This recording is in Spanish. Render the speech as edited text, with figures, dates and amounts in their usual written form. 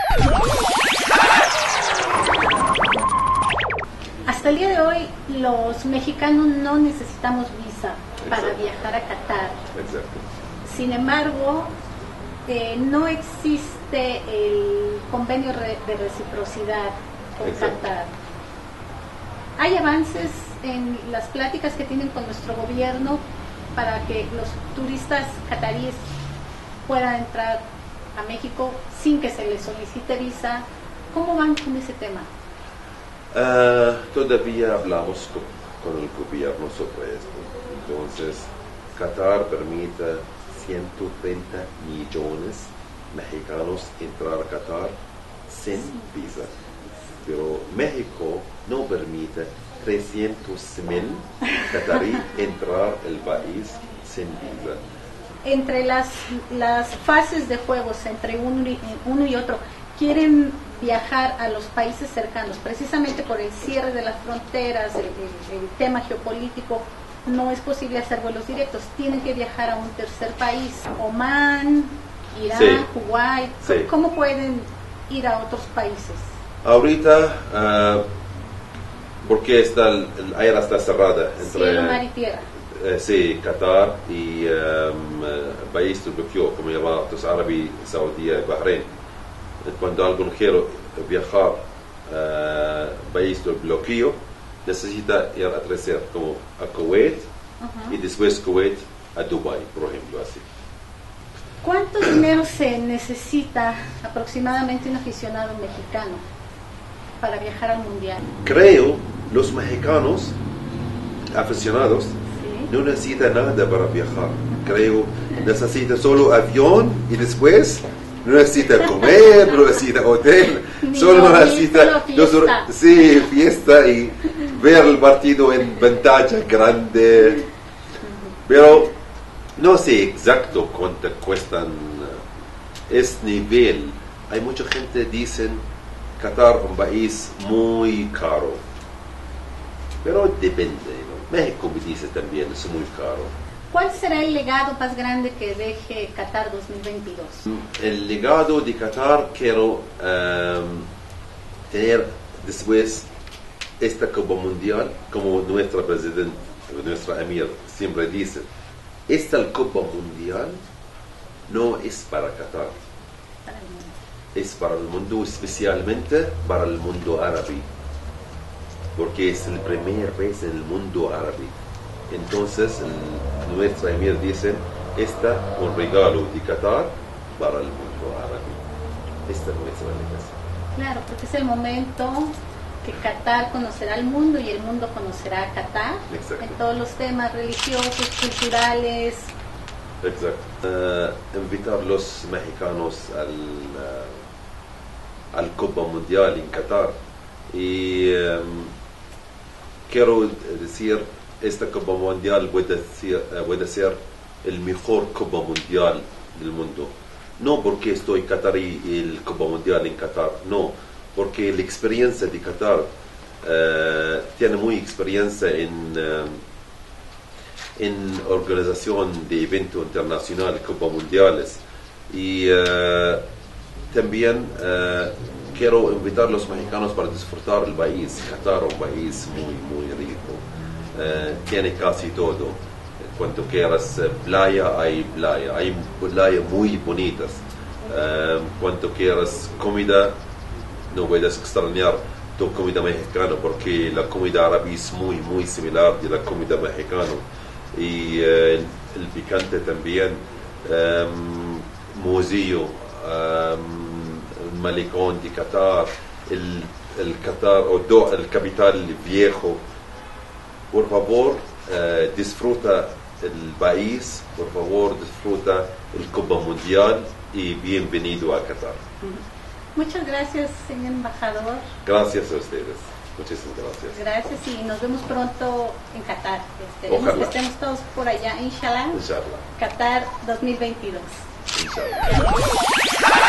Hasta el día de hoy, los mexicanos no necesitamos visa para viajar a Qatar. Exacto. Sin embargo, no existe el convenio de reciprocidad con Qatar. ¿Hay avances en las pláticas que tienen con nuestro gobierno para que los turistas cataríes puedan entrar a México sin que se les solicite visa? ¿Cómo van con ese tema? Todavía hablamos con el gobierno sobre esto. Entonces, Qatar permite 130 millones mexicanos entrar a Qatar sin visa. Pero México no permite 300,000 catarí entrar al país sin visa. Entre las fases de juegos entre uno y otro, quieren viajar a los países cercanos, precisamente por el cierre de las fronteras, el tema geopolítico, no es posible hacer vuelos directos, tienen que viajar a un tercer país, Omán, Irán, Kuwait. ¿Cómo pueden ir a otros países? Ahorita, porque el área está cerrada entre cielo, mar y tierra. Sí, Qatar y país del bloqueo, como Emiratos Árabes, Saudí y Bahrein. Cuando alguien quiere viajar país del bloqueo, necesita ir a crecer como a Kuwait y después Kuwait a Dubái, por ejemplo, así. ¿Cuánto dinero se necesita aproximadamente un aficionado mexicano para viajar al mundial? Creo los mexicanos aficionados no necesitan nada para viajar. Creo necesitan solo avión y después no necesita comer, no necesita hotel, solo necesita fiesta y ver el partido en pantalla grande. Pero no sé exacto cuánto cuestan este nivel. Hay mucha gente que dice Qatar es un país muy caro, pero depende, ¿no? México me dice también es muy caro. ¿Cuál será el legado más grande que deje Qatar 2022? El legado de Qatar quiero tener después esta Copa Mundial, como nuestra presidenta, nuestra Emir siempre dice, esta Copa Mundial no es para Qatar, es para el mundo, especialmente para el mundo árabe, porque es la primera vez en el mundo árabe. Entonces, nuestra Emir dice, esta es un regalo de Qatar para el mundo árabe. Esta es nuestra legación. Claro, porque es el momento que Qatar conocerá al mundo y el mundo conocerá a Qatar. Exacto. En todos los temas religiosos, culturales. Exacto. Invitar a los mexicanos al Copa Mundial en Qatar. Y quiero decir, esta Copa Mundial puede ser el mejor Copa Mundial del mundo. No porque estoy catarí y el Copa Mundial en Qatar, no, porque la experiencia de Qatar tiene muy experiencia en organización de eventos internacionales, Copa Mundiales. Y también quiero invitar a los mexicanos para disfrutar el país. Qatar es un país muy, muy rico. Tiene casi todo. Cuando quieras playa, hay playas muy bonitas. Cuando quieras comida, no puedes extrañar tu comida mexicana, porque la comida árabe es muy, muy similar de la comida mexicana. Y el picante también. Museo, el malecón de Qatar, el Qatar, el capital viejo. Por favor, disfruta el país, por favor, disfruta el Copa Mundial y bienvenido a Qatar. Muchas gracias, señor embajador. Gracias a ustedes. Muchísimas gracias. Gracias y nos vemos pronto en Qatar. Esperemos que estemos todos por allá, inshallah. Inshallah. Qatar 2022. Inshallah.